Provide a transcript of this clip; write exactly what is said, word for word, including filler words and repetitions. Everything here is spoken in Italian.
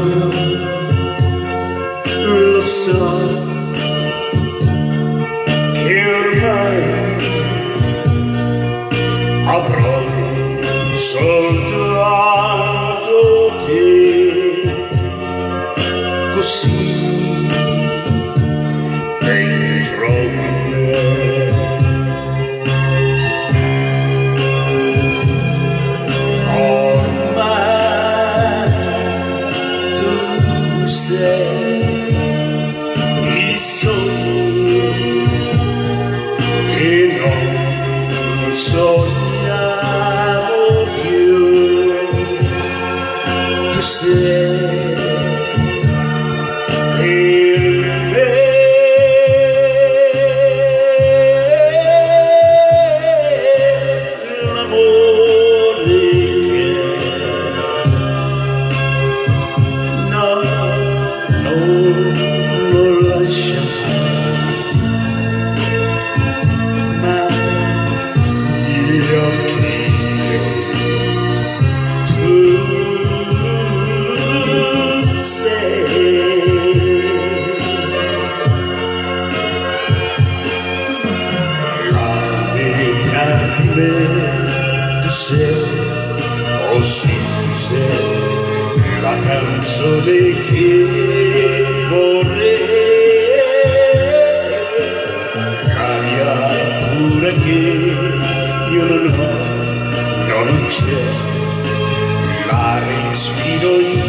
lo so che ormai avrò soltanto te, così dentro me. Ormai tu sei il sogno che non sognavo più. Tu sei per me l'amore che no, non lo lascia mai gli occhi. Tu sei la vita di me, tu sei, oh sì, tu sei la canzone che vorrei, cambia pure che io non ho, non c'è, la respiro in